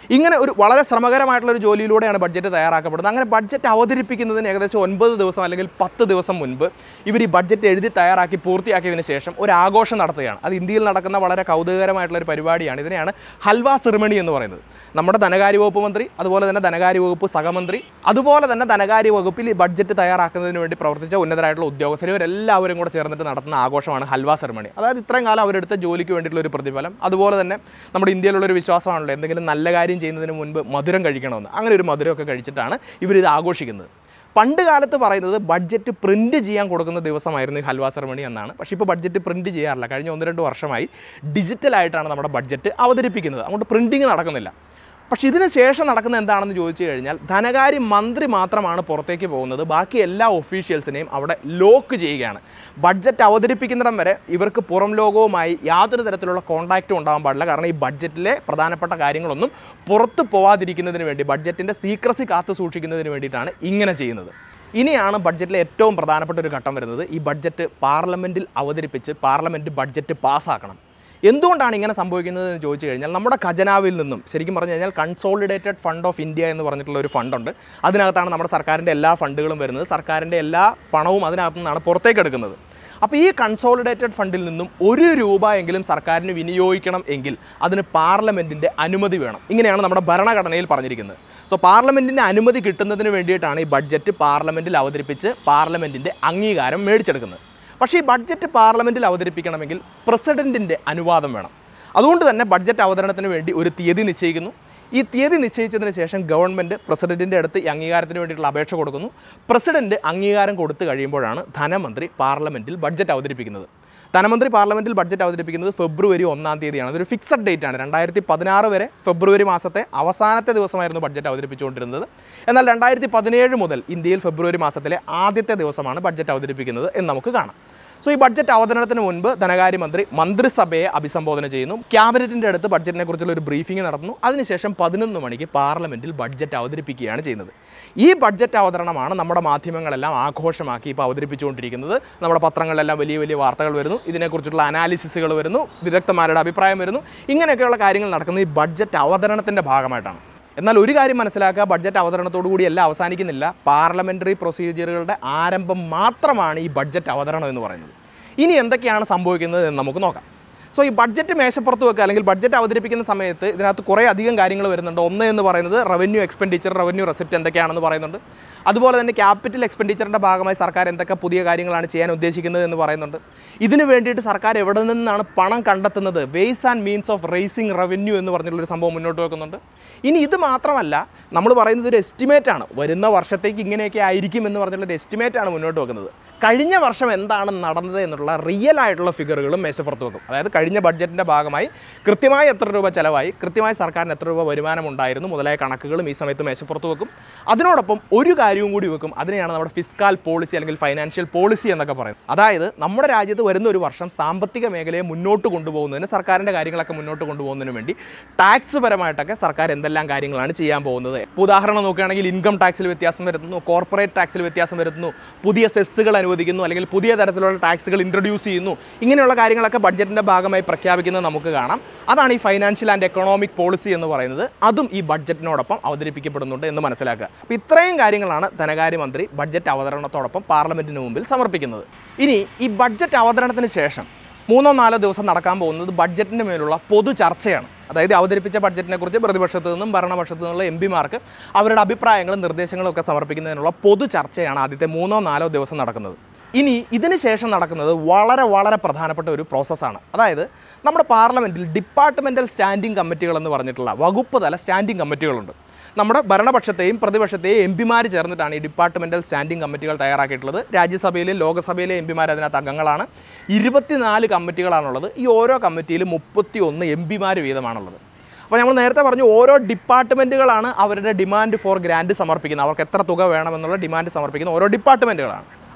ഇങ്ങനെ ഒരു വളരെ ശ്രമകരമായിട്ടുള്ള ഒരു ജോലിയിലൂടെയാണ് ബഡ്ജറ്റ് തയ്യാറാക്കപ്പെടുന്നത്. അങ്ങനെ ബഡ്ജറ്റ് അവതരിപ്പിക്കുന്നതിന് ഏകദേശം ഒൻപത് ദിവസം അല്ലെങ്കിൽ പത്ത് ദിവസം മുൻപ് ഇവർ ഈ ബഡ്ജറ്റ് എഴുതി തയ്യാറാക്കി പൂർത്തിയാക്കിയതിന് ശേഷം ഒരു ആഘോഷം നടത്തുകയാണ്. അത് ഇന്ത്യയിൽ നടക്കുന്ന വളരെ കൗതുകകരമായിട്ടുള്ള ഒരു പരിപാടിയാണ്. ഇതിനെയാണ് ഹൽവ സെറിമണി എന്ന് പറയുന്നത്. നമ്മുടെ ധനകാര്യ വകുപ്പ് മന്ത്രി, അതുപോലെ തന്നെ ധനകാര്യ വകുപ്പ് സഹമന്ത്രി, അതുപോലെ തന്നെ ധനകാര്യ വകുപ്പിൽ ഈ ബഡ്ജറ്റ് തയ്യാറാക്കുന്നതിന് വേണ്ടി പ്രവർത്തിച്ച ഉന്നതരായിട്ടുള്ള ഉദ്യോഗസ്ഥർ ഇവരെല്ലാവരും കൂടെ ചേർന്നിട്ട് നടത്തുന്ന ആഘോഷമാണ് ഹൽവ സെറിമണി. അതായത് ഇത്രയും കാലം അവരെടുത്ത ജോലിക്ക് വേണ്ടിയിട്ടുള്ള ഒരു പ്രതിഫലം. അതുപോലെ തന്നെ നമ്മുടെ ഇന്ത്യയിലുള്ളൊരു വിശ്വാസമാണല്ലോ എന്തെങ്കിലും നല്ല കാര്യം ചെയ്യുന്നതിന് മുൻപ് മധുരം കഴിക്കണമെന്ന്. അങ്ങനെ ഒരു മധുരമൊക്കെ കഴിച്ചിട്ടാണ് ഇവരിത് ആഘോഷിക്കുന്നത്. പണ്ട് കാലത്ത് പറയുന്നത് ബഡ്ജറ്റ് പ്രിൻറ്റ് ചെയ്യാൻ കൊടുക്കുന്ന ദിവസമായിരുന്നു ഈ ഹൽവ സെറിമണി എന്നാണ്. പക്ഷേ ഇപ്പോൾ ബഡ്ജറ്റ് പ്രിൻറ്റ് ചെയ്യാറില്ല. കഴിഞ്ഞ ഒന്ന് രണ്ട് വർഷമായി ഡിജിറ്റലായിട്ടാണ് നമ്മുടെ ബഡ്ജറ്റ് അവതരിപ്പിക്കുന്നത്. അങ്ങോട്ട് പ്രിൻറ്റിങ് നടക്കുന്നില്ല. പക്ഷേ ഇതിന് ശേഷം നടക്കുന്ന എന്താണെന്ന് ചോദിച്ചു കഴിഞ്ഞാൽ ധനകാര്യ മന്ത്രി മാത്രമാണ് പുറത്തേക്ക് പോകുന്നത്. ബാക്കി എല്ലാ ഒഫീഷ്യൽസിനെയും അവിടെ ലോക്ക് ചെയ്യുകയാണ്. ബഡ്ജറ്റ് അവതരിപ്പിക്കുന്നിടം വരെ ഇവർക്ക് പുറം ലോകവുമായി യാതൊരു തരത്തിലുള്ള കോൺടാക്റ്റും ഉണ്ടാകാൻ പാടില്ല. കാരണം ഈ ബഡ്ജറ്റിലെ പ്രധാനപ്പെട്ട കാര്യങ്ങളൊന്നും പുറത്തു പോവാതിരിക്കുന്നതിന് വേണ്ടി, ബഡ്ജറ്റിൻ്റെ സീക്രസി കാത്തു സൂക്ഷിക്കുന്നതിന് വേണ്ടിയിട്ടാണ് ഇങ്ങനെ ചെയ്യുന്നത്. ഇനിയാണ് ബഡ്ജറ്റിലെ ഏറ്റവും പ്രധാനപ്പെട്ട ഒരു ഘട്ടം വരുന്നത്. ഈ ബഡ്ജറ്റ് പാർലമെൻറ്റിൽ അവതരിപ്പിച്ച് പാർലമെൻറ്റ് ബഡ്ജറ്റ് പാസ്സാക്കണം. എന്തുകൊണ്ടാണ് ഇങ്ങനെ സംഭവിക്കുന്നത് എന്ന് ചോദിച്ചു കഴിഞ്ഞാൽ നമ്മുടെ ഖജനാവിൽ നിന്നും, ശരിക്കും പറഞ്ഞു കഴിഞ്ഞാൽ കൺസോളിഡേറ്റഡ് ഫണ്ട് ഓഫ് ഇന്ത്യ എന്ന് പറഞ്ഞിട്ടുള്ള ഒരു ഫണ്ടുണ്ട്. അതിനകത്താണ് നമ്മുടെ സർക്കാരിൻ്റെ എല്ലാ ഫണ്ടുകളും വരുന്നത്. സർക്കാരിൻ്റെ എല്ലാ പണവും അതിനകത്തു നിന്നാണ് പുറത്തേക്ക് എടുക്കുന്നത്. അപ്പോൾ ഈ കൺസോളിഡേറ്റഡ് ഫണ്ടിൽ നിന്നും ഒരു രൂപ എങ്കിലും സർക്കാരിന് വിനിയോഗിക്കണം എങ്കിൽ അതിന് പാർലമെൻറ്റിൻ്റെ അനുമതി വേണം. ഇങ്ങനെയാണ് നമ്മുടെ ഭരണഘടനയിൽ പറഞ്ഞിരിക്കുന്നത്. സോ പാർലമെൻറ്റിൻ്റെ അനുമതി കിട്ടുന്നതിന് വേണ്ടിയിട്ടാണ് ഈ ബഡ്ജറ്റ് പാർലമെൻറ്റിൽ അവതരിപ്പിച്ച് പാർലമെൻറ്റിൻ്റെ അംഗീകാരം മേടിച്ചെടുക്കുന്നത്. പക്ഷേ ഈ ബഡ്ജറ്റ് പാർലമെൻറ്റിൽ അവതരിപ്പിക്കണമെങ്കിൽ പ്രസിഡൻറ്റിൻ്റെ അനുവാദം വേണം. അതുകൊണ്ട് തന്നെ ബഡ്ജറ്റ് അവതരണത്തിന് വേണ്ടി ഒരു തീയതി നിശ്ചയിക്കുന്നു. ഈ തീയതി നിശ്ചയിച്ചതിന് ശേഷം ഗവൺമെൻറ് പ്രസിഡൻറ്റിൻ്റെ അടുത്ത് ഈ അംഗീകാരത്തിന് വേണ്ടിയിട്ടുള്ള അപേക്ഷ കൊടുക്കുന്നു. പ്രസിഡൻറ്റ് അംഗീകാരം കൊടുത്തു കഴിയുമ്പോഴാണ് ധനമന്ത്രി പാർലമെൻറ്റിൽ ബഡ്ജറ്റ് അവതരിപ്പിക്കുന്നത്. ധനമന്ത്രി പാർലമെൻറ്റിൽ ബഡ്ജറ്റ് അവതരിപ്പിക്കുന്നത് ഫെബ്രുവരി ഒന്നാം തീയതിയാണ്. അതൊരു ഫിക്സഡ് ഡേറ്റ് ആണ്. രണ്ടായിരത്തി പതിനാറ് വരെ ഫെബ്രുവരി മാസത്തെ അവസാനത്തെ ദിവസമായിരുന്നു ബഡ്ജറ്റ് അവതരിപ്പിച്ചുകൊണ്ടിരുന്നത്. എന്നാൽ രണ്ടായിരത്തി പതിനേഴ് മുതൽ ഇന്ത്യയിൽ ഫെബ്രുവരി മാസത്തിലെ ആദ്യത്തെ ദിവസമാണ് ബഡ്ജറ്റ് അവതരിപ്പിക്കുന്നത് എന്ന് നമുക്ക് കാണാം. സോ ഈ ബഡ്ജറ്റ് അവതരണത്തിന് മുൻപ് ധനകാര്യമന്ത്രി മന്ത്രിസഭയെ അഭിസംബോധന ചെയ്യുന്നു. ക്യാബിനറ്റിൻ്റെ അടുത്ത് ബഡ്ജറ്റിനെ കുറിച്ചുള്ള ഒരു ബ്രീഫിംഗ് നടത്തുന്നു. അതിനുശേഷം പതിനൊന്ന് മണിക്ക് പാർലമെൻറ്റിൽ ബഡ്ജറ്റ് അവതരിപ്പിക്കുകയാണ് ചെയ്യുന്നത്. ഈ ബഡ്ജറ്റ് അവതരണമാണ് നമ്മുടെ മാധ്യമങ്ങളെല്ലാം ആഘോഷമാക്കി ഇപ്പോൾ അവതരിപ്പിച്ചുകൊണ്ടിരിക്കുന്നത്. നമ്മുടെ പത്രങ്ങളിലെല്ലാം വലിയ വലിയ വാർത്തകൾ വരുന്നു, ഇതിനെക്കുറിച്ചുള്ള അനാലിസിസുകൾ വരുന്നു, വിദഗ്ധന്മാരുടെ അഭിപ്രായം വരുന്നു. ഇങ്ങനെയൊക്കെയുള്ള കാര്യങ്ങൾ നടക്കുന്നത് ഈ ബഡ്ജറ്റ് അവതരണത്തിൻ്റെ ഭാഗമായിട്ടാണ്. എന്നാൽ ഒരു കാര്യം മനസ്സിലാക്കുക, ബഡ്ജറ്റ് അവതരണത്തോടുകൂടി എല്ലാം അവസാനിക്കുന്നില്ല. പാർലമെൻ്ററി പ്രൊസീജിയറുകളുടെ ആരംഭം മാത്രമാണ് ഈ ബഡ്ജറ്റ് അവതരണം എന്ന് പറയുന്നത്. ഇനി എന്തൊക്കെയാണ് സംഭവിക്കുന്നത് എന്ന് നമുക്ക് നോക്കാം. സോ ഈ ബഡ്ജറ്റ് മേശപ്പുറത്ത് വെക്കുക അല്ലെങ്കിൽ ബഡ്ജറ്റ് അവതരിപ്പിക്കുന്ന സമയത്ത് ഇതിനകത്ത് കുറേ അധികം കാര്യങ്ങൾ വരുന്നുണ്ട്. ഒന്ന് എന്ന് പറയുന്നത് റവന്യൂ എക്സ്പെൻഡിച്ചർ, റവന്യൂ റെസിപ്റ്റ് എന്തൊക്കെയാണെന്ന് പറയുന്നുണ്ട്. അതുപോലെ തന്നെ ക്യാപിറ്റൽ എക്സ്പെൻഡിച്ചറിൻ്റെ ഭാഗമായി സർക്കാർ എന്തൊക്കെ പുതിയ കാര്യങ്ങളാണ് ചെയ്യാൻ ഉദ്ദേശിക്കുന്നത് എന്ന് പറയുന്നുണ്ട്. ഇതിനു വേണ്ടിയിട്ട് സർക്കാർ എവിടെ നിന്നാണ് പണം കണ്ടെത്തുന്നത്, ways and means of raising revenue എന്ന് പറഞ്ഞിട്ടുള്ളൊരു സംഭവം മുന്നോട്ട് വെക്കുന്നുണ്ട്. ഇനി ഇത് മാത്രമല്ല, നമ്മൾ പറയുന്നത് ഒരു എസ്റ്റിമേറ്റാണ്. വരുന്ന വർഷത്തേക്ക് ഇങ്ങനെയൊക്കെ ആയിരിക്കും എന്ന് പറഞ്ഞിട്ടുള്ളൊരു എസ്റ്റിമേറ്റാണ് മുന്നോട്ട് വെക്കുന്നത്. കഴിഞ്ഞ വർഷം എന്താണ് നടന്നത് എന്നുള്ള റിയൽ ആയിട്ടുള്ള ഫിഗറുകളും മേശപ്പുറത്ത് വെക്കും. അതായത് കഴിഞ്ഞ ബഡ്ജറ്റിൻ്റെ ഭാഗമായി കൃത്യമായി എത്ര രൂപ ചിലവായി, കൃത്യമായി സർക്കാരിന് എത്ര രൂപ വരുമാനം ഉണ്ടായിരുന്നു മുതലായ കണക്കുകളും ഈ സമയത്ത് മേശപ്പുറത്ത് വെക്കും. അതിനോടൊപ്പം ഒരു കാര്യവും കൂടി വെക്കും. അതിനെയാണ് നമ്മുടെ ഫിസ്ക്കൽ പോളിസി അല്ലെങ്കിൽ ഫൈനാൻഷ്യൽ പോളിസി എന്നൊക്കെ പറയുന്നത്. അതായത് നമ്മുടെ രാജ്യത്ത് വരുന്ന ഒരു വർഷം സാമ്പത്തിക മേഖലയെ മുന്നോട്ട് കൊണ്ടുപോകുന്നതിന്, സർക്കാരിൻ്റെ കാര്യങ്ങളൊക്കെ മുന്നോട്ട് കൊണ്ടുപോകുന്നതിന് വേണ്ടി ടാക്സ് പരമായിട്ടൊക്കെ സർക്കാർ എന്തെല്ലാം കാര്യങ്ങളാണ് ചെയ്യാൻ പോകുന്നത്. ഉദാഹരണം നോക്കുകയാണെങ്കിൽ ഇൻകം ടാക്സിൽ വ്യത്യാസം വരുത്തുന്നു, കോർപ്പറേറ്റ് ടാക്സിൽ വ്യത്യാസം വരുത്തുന്നു, പുതിയ സെസ്സുകൾ അനുവദിക്കുന്നു അല്ലെങ്കിൽ പുതിയ തരത്തിലുള്ള ടാക്സുകൾ ഇൻട്രൊഡ്യൂസ് ചെയ്യുന്നു. ഇങ്ങനെയുള്ള കാര്യങ്ങളൊക്കെ ബഡ്ജറ്റിൻ്റെ ഭാഗമായി പ്രഖ്യാപിക്കുന്നത് നമുക്ക് കാണാം. അതാണ് ഈ ഫൈനാൻഷ്യൽ ആൻഡ് എക്കണോമിക് പോളിസി എന്ന് പറയുന്നത്. അതും ഈ ബഡ്ജറ്റിനോടൊപ്പം അവതരിപ്പിക്കപ്പെടുന്നുണ്ട് എന്ന് മനസ്സിലാക്കുക. അപ്പോൾ ഇത്രയും കാര്യങ്ങളാണ് ധനകാര്യമന്ത്രി ബഡ്ജറ്റ് അവതരണത്തോടൊപ്പം പാർലമെൻറ്റിന് മുമ്പിൽ സമർപ്പിക്കുന്നത്. ഇനി ഈ ബഡ്ജറ്റ് അവതരണത്തിന് ശേഷം മൂന്നോ നാലോ ദിവസം നടക്കാൻ പോകുന്നത് ബഡ്ജറ്റിൻ്റെ മേലുള്ള പൊതു ചർച്ചയാണ്. അതായത് അവതരിപ്പിച്ച ബഡ്ജറ്റിനെ കുറിച്ച് പ്രതിപക്ഷത്തു നിന്നും ഭരണപക്ഷത്തു നിന്നുള്ള എം പിമാർക്ക് അവരുടെ അഭിപ്രായങ്ങളും നിർദ്ദേശങ്ങളും ഒക്കെ സമർപ്പിക്കുന്നതിനുള്ള പൊതു ചർച്ചയാണ് ആദ്യത്തെ മൂന്നോ നാലോ ദിവസം നടക്കുന്നത്. ഇനി ഇതിന് ശേഷം നടക്കുന്നത് വളരെ വളരെ പ്രധാനപ്പെട്ട ഒരു പ്രോസസ്സാണ്. അതായത് നമ്മുടെ പാർലമെൻറ്റിൽ ഡിപ്പാർട്ട്മെൻറ്റൽ സ്റ്റാൻഡിംഗ് കമ്മിറ്റികൾ എന്ന് പറഞ്ഞിട്ടുള്ള വകുപ്പ് തല സ്റ്റാൻഡിംഗ് കമ്മിറ്റികളുണ്ട്. നമ്മുടെ ഭരണപക്ഷത്തെയും പ്രതിപക്ഷത്തെയും എം പിമാർ ചേർന്നിട്ടാണ് ഈ ഡിപ്പാർട്ട്മെൻറ്റൽ സ്റ്റാൻഡിംഗ് കമ്മിറ്റികൾ തയ്യാറാക്കിയിട്ടുള്ളത്. രാജ്യസഭയിലെയും ലോകസഭയിലെ എം പിമാർ അതിനകത്ത് അംഗങ്ങളാണ്. ഇരുപത്തിനാല് കമ്മിറ്റികളാണുള്ളത്. ഈ ഓരോ കമ്മിറ്റിയിലും മുപ്പത്തി ഒന്ന് എം പിമാർ വീതമാണുള്ളത്. അപ്പോൾ നമ്മൾ നേരത്തെ പറഞ്ഞു, ഓരോ ഡിപ്പാർട്ട്മെൻറ്റുകളാണ് അവരുടെ ഡിമാൻഡ് ഫോർ ഗ്രാൻഡ് സമർപ്പിക്കുന്നത്. അവർക്ക് എത്ര തുക വേണമെന്നുള്ള ഡിമാൻഡ് സമർപ്പിക്കുന്ന ഓരോ ഡിപ്പാർട്ട്മെൻറ്റുകളാണ്.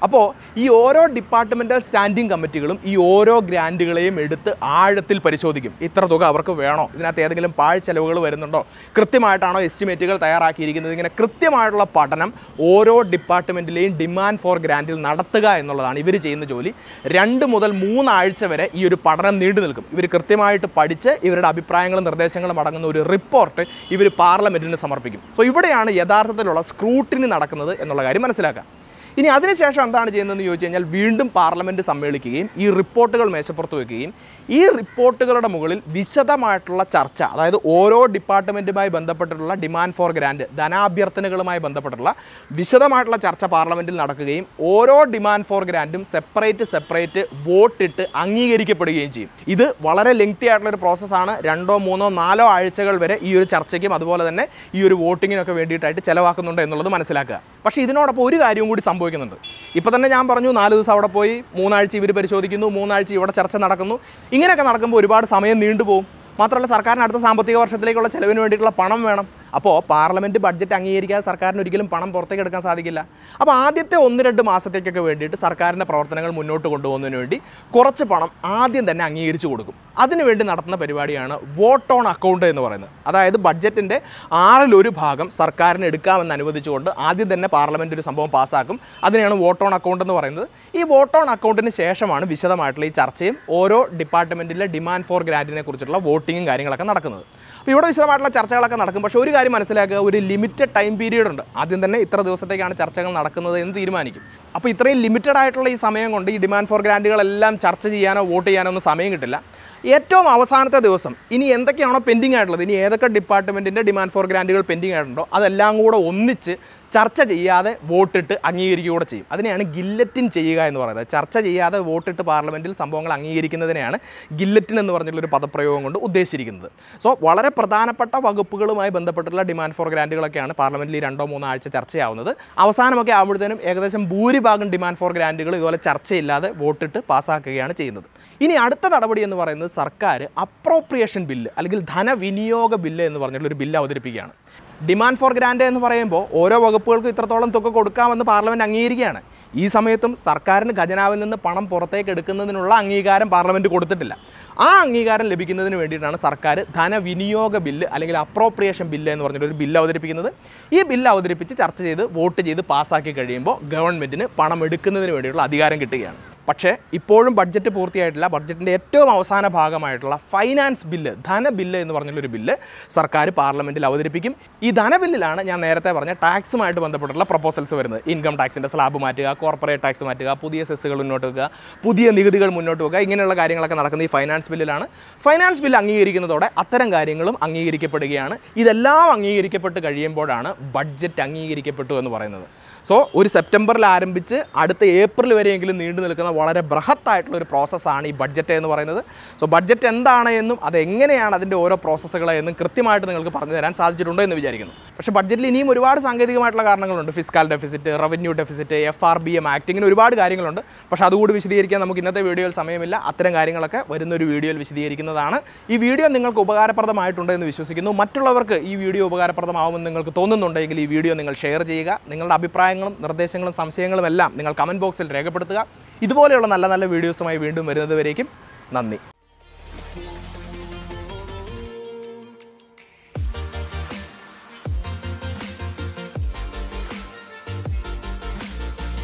അപ്പോൾ ഈ ഓരോ ഡിപ്പാർട്ട്മെൻറ്റൽ സ്റ്റാൻഡിംഗ് കമ്മിറ്റികളും ഈ ഓരോ ഗ്രാൻറ്റുകളെയും എടുത്ത് ആഴത്തിൽ പരിശോധിക്കും. ഇത്ര തുക അവർക്ക് വേണോ, ഇതിനകത്ത് ഏതെങ്കിലും പാഴ് ചെലവുകൾ വരുന്നുണ്ടോ, കൃത്യമായിട്ടാണോ എസ്റ്റിമേറ്റുകൾ തയ്യാറാക്കിയിരിക്കുന്നത്, ഇങ്ങനെ കൃത്യമായിട്ടുള്ള പഠനം ഓരോ ഡിപ്പാർട്ട്മെൻറ്റിലെയും ഡിമാൻഡ് ഫോർ ഗ്രാൻറ്റിൽ നടത്തുക എന്നുള്ളതാണ് ഇവർ ചെയ്യുന്ന ജോലി. രണ്ട് മുതൽ മൂന്നാഴ്ച വരെ ഈ ഒരു പഠനം നീണ്ടു നിൽക്കും. ഇവർ കൃത്യമായിട്ട് പഠിച്ച് ഇവരുടെ അഭിപ്രായങ്ങളും നിർദ്ദേശങ്ങളും അടങ്ങുന്ന ഒരു റിപ്പോർട്ട് ഇവർ പാർലമെൻറ്റിന് സമർപ്പിക്കും. സോ ഇവിടെയാണ് യഥാർത്ഥത്തിലുള്ള സ്ക്രൂട്ടിനി നടക്കുന്നത് എന്നുള്ള കാര്യം മനസ്സിലാക്കുക. ഇനി അതിനുശേഷം എന്താണ് ചെയ്യുന്നതെന്ന് ചോദിച്ചു കഴിഞ്ഞാൽ വീണ്ടും പാർലമെൻറ്റ് സമ്മേളിക്കുകയും ഈ റിപ്പോർട്ടുകൾ മേശപ്പുറത്ത് വയ്ക്കുകയും ഈ റിപ്പോർട്ടുകളുടെ മുകളിൽ വിശദമായിട്ടുള്ള ചർച്ച, അതായത് ഓരോ ഡിപ്പാർട്ട്മെൻറ്റുമായി ബന്ധപ്പെട്ടിട്ടുള്ള ഡിമാൻഡ് ഫോർ ഗ്രാൻറ്റ് ധനാഭ്യർത്ഥനകളുമായി ബന്ധപ്പെട്ടുള്ള വിശദമായിട്ടുള്ള ചർച്ച പാർലമെൻറ്റിൽ നടക്കുകയും ഓരോ ഡിമാൻഡ് ഫോർ ഗ്രാൻറ്റും സെപ്പറേറ്റ് സെപ്പറേറ്റ് വോട്ടിട്ട് അംഗീകരിക്കപ്പെടുകയും ചെയ്യും. ഇത് വളരെ ലെങ്തി ആയിട്ടുള്ളൊരു പ്രോസസ്സാണ്. രണ്ടോ മൂന്നോ നാലോ ആഴ്ചകൾ വരെ ഈ ഒരു ചർച്ചയ്ക്കും അതുപോലെ തന്നെ ഈ ഒരു വോട്ടിങ്ങിനൊക്കെ വേണ്ടിയിട്ടായിട്ട് ചിലവാക്കുന്നുണ്ട് എന്നുള്ളത് മനസ്സിലാക്കുക. പക്ഷേ ഇതിനോടൊപ്പം ഒരു കാര്യവും കൂടി സംഭവിക്കുന്നുണ്ട്. ഇപ്പോൾ തന്നെ ഞാൻ പറഞ്ഞു, നാല് ദിവസം അവിടെ പോയി, മൂന്നാഴ്ച ഇവർ പരിശോധിക്കുന്നു, മൂന്നാഴ്ച ഇവിടെ ചർച്ച നടക്കുന്നു. ഇങ്ങനെയൊക്കെ നടക്കുമ്പോൾ ഒരുപാട് സമയം നീണ്ടുപോകും. മാത്രമല്ല സർക്കാരിന് അടുത്ത സാമ്പത്തിക വർഷത്തിലേക്കുള്ള ചിലവിന് വേണ്ടിയിട്ടുള്ള പണം വേണം. അപ്പോൾ പാർലമെൻറ്റ് ബഡ്ജറ്റ് അംഗീകരിക്കാതെ സർക്കാരിന് ഒരിക്കലും പണം പുറത്തേക്ക് എടുക്കാൻ സാധിക്കില്ല. അപ്പോൾ ആദ്യത്തെ ഒന്ന് രണ്ട് മാസത്തേക്കൊക്കെ വേണ്ടിയിട്ട് സർക്കാരിൻ്റെ പ്രവർത്തനങ്ങൾ മുന്നോട്ട് കൊണ്ടുപോകുന്നതിന് വേണ്ടി കുറച്ച് പണം ആദ്യം തന്നെ അംഗീകരിച്ചു കൊടുക്കും. അതിനുവേണ്ടി നടത്തുന്ന പരിപാടിയാണ് വോട്ട് ഓൺ അക്കൗണ്ട് എന്ന് പറയുന്നത്. അതായത് ബഡ്ജറ്റിൻ്റെ ആറിലൊരു ഭാഗം സർക്കാരിന് എടുക്കാമെന്ന് അനുവദിച്ചുകൊണ്ട് ആദ്യം തന്നെ പാർലമെൻറ്റ് ഒരു സംഭവം പാസ്സാക്കും. അതിനെയാണ് വോട്ട് ഓൺ അക്കൗണ്ട് എന്ന് പറയുന്നത്. ഈ വോട്ട് ഓൺ അക്കൗണ്ടിന് ശേഷമാണ് വിശദമായിട്ടുള്ള ഈ ചർച്ചയും ഓരോ ഡിപ്പാർട്ട്മെൻറ്റിലെ ഡിമാൻഡ് ഫോർ ഗ്രാൻറ്റിനെ കുറിച്ചുള്ള വോട്ടിങ്ങും കാര്യങ്ങളൊക്കെ നടക്കുന്നത്. അപ്പോൾ ഇവിടെ വിശദമായിട്ടുള്ള ചർച്ചകളൊക്കെ നടക്കും. പക്ഷേ ഒരു കാര്യം മനസ്സിലാക്കുക, ഒരു ലിമിറ്റഡ് ടൈം പീരീഡ് ഉണ്ട്. ആദ്യം തന്നെ ഇത്ര ദിവസത്തേക്കാണ് ചർച്ചകൾ നടക്കുന്നത് എന്ന് തീരുമാനിക്കും. അപ്പോൾ ഇത്രയും ലിമിറ്റഡ് ആയിട്ടുള്ള ഈ സമയം കൊണ്ട് ഈ ഡിമാൻഡ് ഫോർ ഗ്രാൻറ്റുകളെല്ലാം ചർച്ച ചെയ്യാനോ വോട്ട് ചെയ്യാനോ ഒന്നും സമയം കിട്ടില്ല. ഏറ്റവും അവസാനത്തെ ദിവസം ഇനി എന്തൊക്കെയാണോ പെൻഡിങ് ആയിട്ടുള്ളത്, ഇനി ഏതൊക്കെ ഡിപ്പാർട്ട്മെൻറ്റിൻ്റെ ഡിമാൻഡ് ഫോർ ഗ്രാൻറ്റുകൾ പെൻഡിങ് ആയിട്ടുണ്ടോ അതെല്ലാം കൂടെ ഒന്നിച്ച് ചർച്ച ചെയ്യാതെ വോട്ടിട്ട് അംഗീകരിക്കുകയൂടെ ചെയ്യും. അതിനെയാണ് ഗില്ലറ്റിൻ ചെയ്യുക എന്ന് പറയുന്നത്. ചർച്ച ചെയ്യാതെ വോട്ടിട്ട് പാർലമെൻറ്റിൽ സംഭവങ്ങൾ അംഗീകരിക്കുന്നതിനെയാണ് ഗില്ലറ്റിൻ എന്ന് പറഞ്ഞിട്ടുള്ളൊരു പദപ്രയോഗം കൊണ്ട് ഉദ്ദേശിച്ചിരിക്കുന്നത്. സോ വളരെ പ്രധാനപ്പെട്ട വകുപ്പുകളുമായി ബന്ധപ്പെട്ടുള്ള ഡിമാൻഡ് ഫോർ ഗ്രാൻറ്റുകളൊക്കെയാണ് പാർലമെൻറ്റിൽ രണ്ടോ മൂന്നോ ആഴ്ച ചർച്ചയാവുന്നത്. അവസാനമൊക്കെ ആകുമ്പോഴത്തേനും ഏകദേശം ഭൂരിഭാഗം ഡിമാൻഡ് ഫോർ ഗ്രാൻറ്റുകൾ ഇതുപോലെ ചർച്ചയില്ലാതെ വോട്ടിട്ട് പാസ്സാക്കുകയാണ് ചെയ്യുന്നത്. ഇനി അടുത്ത നടപടി എന്ന് പറയുന്നത് സർക്കാർ അപ്രോപ്രിയേഷൻ ബില്ല് അല്ലെങ്കിൽ ധനവിനിയോഗ ബില്ല് എന്ന് പറഞ്ഞിട്ടുള്ളൊരു ബില്ല് അവതരിപ്പിക്കുകയാണ്. ഡിമാൻഡ് ഫോർ ഗ്രാൻറ്റ് എന്ന് പറയുമ്പോൾ ഓരോ വകുപ്പുകൾക്കും ഇത്രത്തോളം തുക കൊടുക്കാമെന്ന് പാർലമെൻറ്റ് അംഗീകരിക്കുകയാണ്. ഈ സമയത്തും സർക്കാരിന് ഖജനാവിൽ നിന്ന് പണം പുറത്തേക്ക് എടുക്കുന്നതിനുള്ള അംഗീകാരം പാർലമെൻറ്റ് കൊടുത്തിട്ടില്ല. ആ അംഗീകാരം ലഭിക്കുന്നതിന് വേണ്ടിയിട്ടാണ് സർക്കാർ ധനവിനിയോഗ ബില്ല് അല്ലെങ്കിൽ അപ്രോപ്രിയേഷൻ ബില്ല് എന്ന് പറഞ്ഞിട്ടൊരു ബില്ല് അവതരിപ്പിക്കുന്നത്. ഈ ബില്ല് അവതരിപ്പിച്ച് ചർച്ച ചെയ്ത് വോട്ട് ചെയ്ത് പാസ്സാക്കി കഴിയുമ്പോൾ ഗവൺമെൻറ്റിന് പണം എടുക്കുന്നതിന് വേണ്ടിയിട്ടുള്ള അധികാരം കിട്ടുകയാണ്. പക്ഷേ ഇപ്പോഴും ബഡ്ജറ്റ് പൂർത്തിയായിട്ടില്ല. ബഡ്ജറ്റിൻ്റെ ഏറ്റവും അവസാന ഭാഗമായിട്ടുള്ള ഫൈനാൻസ് ബില്ല്, ധനബില്ല് എന്ന് പറഞ്ഞുള്ളൊരു ബില്ല് സർക്കാർ പാർലമെൻറ്റിൽ അവതരിപ്പിക്കും. ഈ ധനബില്ലിലാണ് ഞാൻ നേരത്തെ പറഞ്ഞ ടാക്സുമായിട്ട് ബന്ധപ്പെട്ടുള്ള പ്രപ്പോസൽസ് വരുന്നത്. ഇൻകം ടാക്സിൻ്റെ സ്ലാബ് മാറ്റുക, കോർപ്പറേറ്റ് ടാക്സ് മാറ്റുക, പുതിയ സെസ്സുകൾ മുന്നോട്ട് വെക്കുക, പുതിയ നികുതികൾ മുന്നോട്ട് വെക്കുക, ഇങ്ങനെയുള്ള കാര്യങ്ങളൊക്കെ നടക്കുന്ന ഈ ഫൈനാൻസ് ബില്ലിലാണ്. ഫൈനാൻസ് ബില്ല് അംഗീകരിക്കുന്നതോടെ അത്തരം കാര്യങ്ങളും അംഗീകരിക്കപ്പെടുകയാണ്. ഇതെല്ലാം അംഗീകരിക്കപ്പെട്ട് കഴിയുമ്പോഴാണ് ബഡ്ജറ്റ് അംഗീകരിക്കപ്പെട്ടു എന്ന് പറയുന്നത്. സോ ഒരു സെപ്റ്റംബറിൽ ആരംഭിച്ച് അടുത്ത ഏപ്രിൽ വരെയെങ്കിലും നീണ്ടു നിൽക്കുന്ന വളരെ ബൃഹത്തായിട്ടുള്ളൊരു പ്രോസസ്സാണ് ഈ ബഡ്ജറ്റ് എന്ന് പറയുന്നത്. സോ ബഡ്ജറ്റ് എന്താണ് എന്നും അതെങ്ങനെയാണ് അതിൻ്റെ ഓരോ പ്രോസസ്സുകളെ എന്നും കൃത്യമായിട്ട് നിങ്ങൾക്ക് പറഞ്ഞു തരാൻ സാധിച്ചിട്ടുണ്ടോ എന്ന് വിചാരിക്കുന്നു. പക്ഷേ ബഡ്ജറ്റിൽ ഇനിയും ഒരുപാട് സാങ്കേതികമായിട്ടുള്ള കാരണങ്ങളുണ്ട്. Fiscal deficit, revenue deficit, F R B M act, ഇങ്ങനെ ഒരുപാട് കാര്യങ്ങളുണ്ട്. പക്ഷേ അതുകൂടി വിശദീകരിക്കാൻ നമുക്ക് ഇന്നത്തെ വീഡിയോയിൽ സമയമില്ല. അത്തരം കാര്യങ്ങളൊക്കെ വരുന്നൊരു വീഡിയോയിൽ വിശദീകരിക്കുന്നതാണ്. ഈ വീഡിയോ നിങ്ങൾക്ക് ഉപകാരപ്രദമായിട്ടുണ്ട് എന്ന് വിശ്വസിക്കുന്നു. മറ്റുള്ളവർക്ക് ഈ വീഡിയോ ഉപകാരപ്രദമാവുമെന്ന് നിങ്ങൾക്ക് തോന്നുന്നുണ്ടെങ്കിൽ ഈ വീഡിയോ നിങ്ങൾ ഷെയർ ചെയ്യുക. നിങ്ങളുടെ അഭിപ്രായം നിർദ്ദേശങ്ങളും സംശയങ്ങളും എല്ലാം നിങ്ങൾ കമൻറ്റ് ബോക്സിൽ രേഖപ്പെടുത്തുക. ഇതുപോലെയുള്ള നല്ല നല്ല വീഡിയോസുമായി വീണ്ടും വരുന്നത് വരേക്കും നന്ദി.